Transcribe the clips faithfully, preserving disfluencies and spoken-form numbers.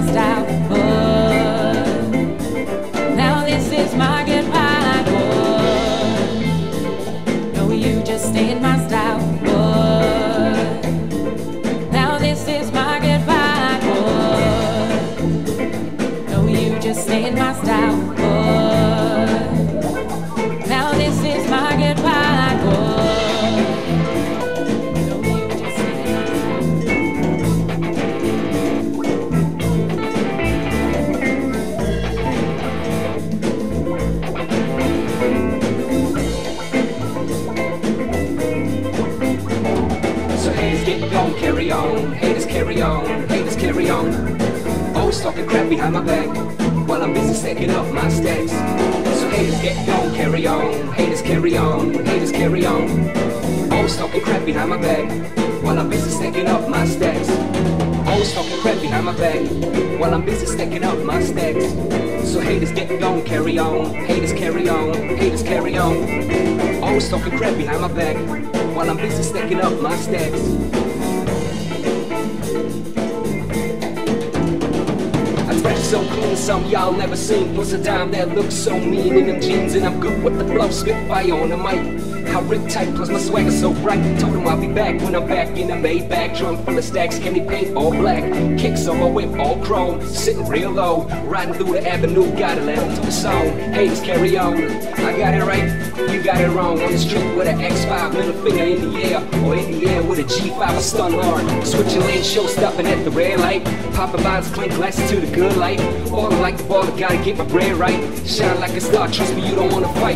style, but now this is my goodbye, but no, you just stay in my style, but now this is my goodbye, but no, you just stay in my style, but now this is my goodbye, but carry on, haters carry on, haters carry on. Always talking crap behind my back while I'm busy stacking up my stacks. So haters get gone, carry on, haters carry on, haters carry on. Always talking crap behind my back while I'm busy stacking up my stacks. Always talking crap behind my back while I'm busy stacking up my stacks. So haters get gone, carry on, haters carry on, haters carry on. Always talking crap behind my back while I'm busy stacking up my stacks. So clean, some y'all never seen. Plus a dime that looks so mean in them jeans. And I'm good with the flow, spitfire on the mic. I rip tight, plus my swagger so bright. Told him I'll be back when I'm back in the Maybach. Drum full of stacks, candy paint all black. Kicks on my whip all chrome, sitting real low. Riding through the avenue, gotta let them to the song. Haters carry on, I got it right, you got it wrong. On the street with an X five, middle finger in the air. Or in the air with a G five, a stun hard. Switching lanes, show stopping at the red light. Popping bottles, clink glasses to the good life. Ballin' like the baller, gotta get my bread right. Shine like a star, trust me, you don't wanna fight.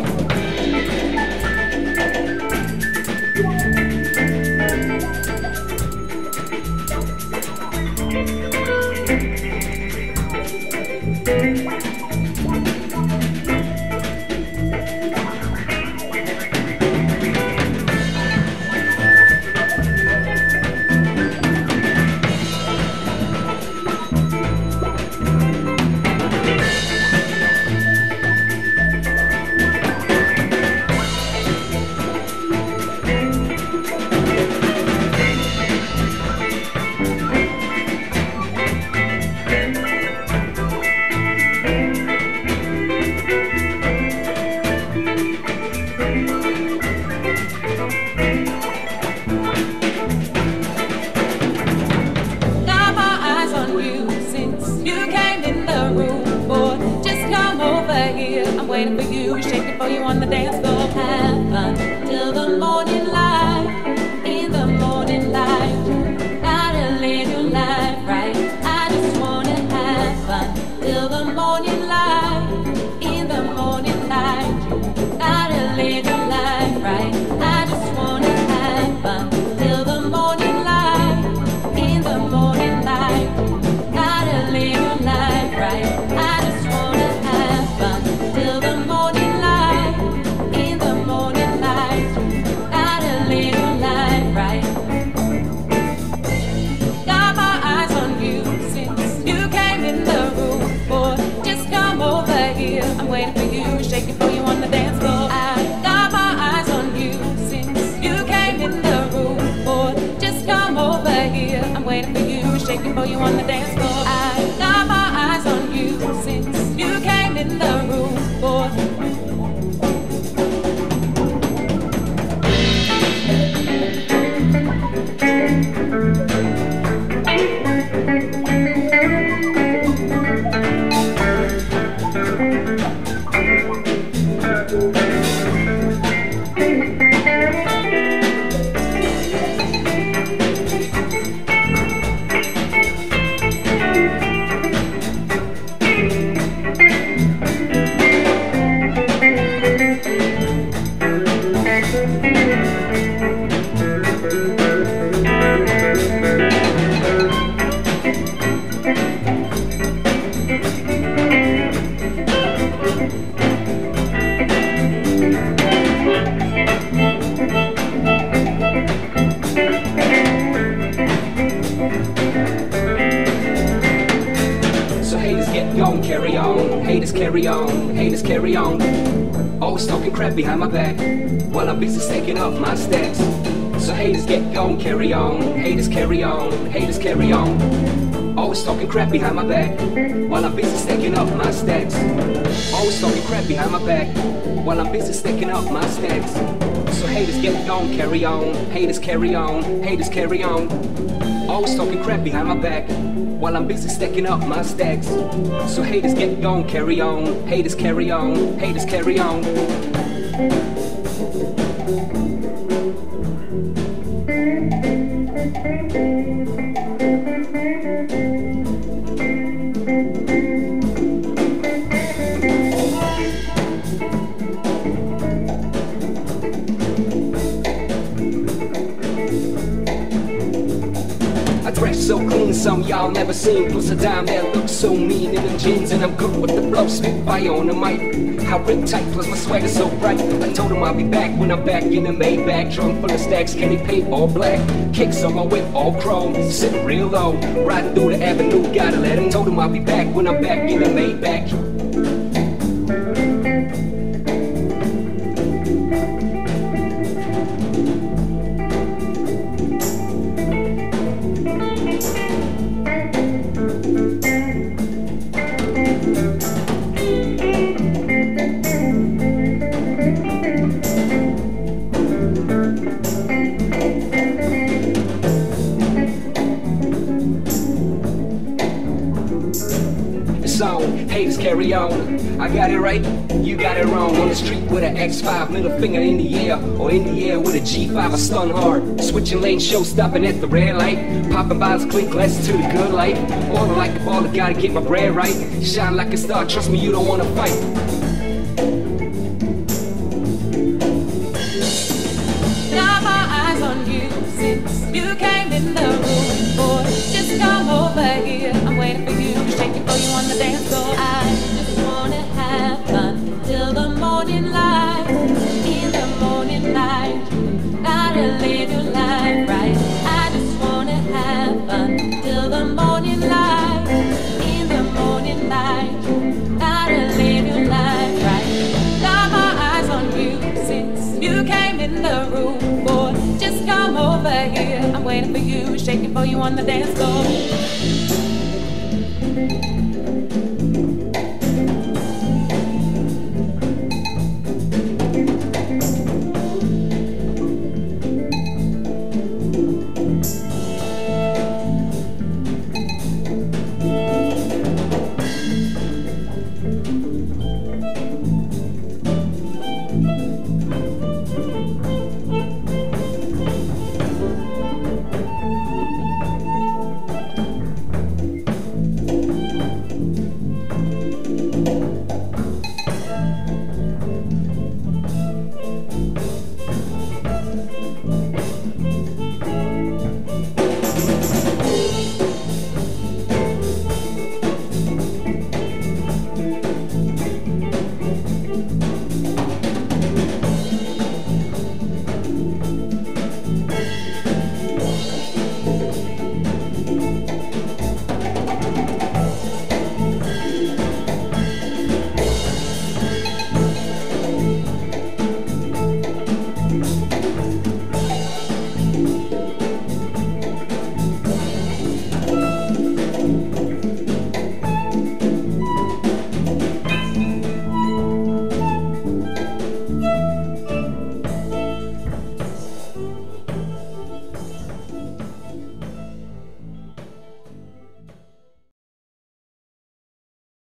Waiting for you, shaking for you on the dance floor. Have fun till the morning light. In the morning light, gotta live your life right. I just wanna have fun till the morning light. In the morning light, gotta live your life right. I just wanna have fun till the morning light. In the morning light, gotta live your life right. I just wanna have fun till the morning light. In the morning light, gotta live your life right. Got my eyes on you since you came in the room. Boy, just come over here. I'm waiting for you, shaking for you on the dance floor. I got my eyes on you since you came in the room. Boy, just come over here. I'm waiting for you, shaking for you on the dance floor. I got my eyes on you since you came in the room. Boy, Gon' carry on, haters carry on, haters carry on. Always talking crap behind my back while I'm busy stacking up my stacks. So haters get gon' carry on, haters carry on, haters carry on. Always talking crap behind my back while I'm busy stacking up my stacks. Always talking crap behind my back while I'm busy stacking up my stacks. So haters get on, carry on. Haters carry on, haters carry on. Always talking crap behind my back while I'm busy stacking up my stacks. So haters get on, carry on. Haters carry on, haters carry on. I dress so clean, some y'all never seen. Plus a dime that looks so mean in them jeans. And I'm good with the flow, spit fire on the mic. How rip tight, plus my swagger so bright. I told him I'll be back when I'm back in the Maybach. Trunk full of stacks, candy paint all black. Kicks on my whip, all chrome. Sitting real low, riding through the avenue, gotta let him. Told him I'll be back when I'm back in the Maybach. On. Haters carry on. I got it right, you got it wrong. On the street with an X five, middle finger in the air, or in the air with a G five, I stun hard. Switching lanes, show stopping at the red light. Popping bottles, clink glasses to the good light. Ballin' like a baller, gotta get my bread right. Shine like a star, trust me, you don't wanna fight. Got my eyes on you since you came in the room, boy. Just come over here, I'm waiting for you, shaking for you on the dance floor. I just wanna have fun till the morning light. In the morning light, gotta live your life right. I just wanna have fun till the morning light. In the morning light, gotta live your life right. Got my eyes on you since you came in the room, boy. Just come over here, I'm waiting for you, shaking for you on the dance floor.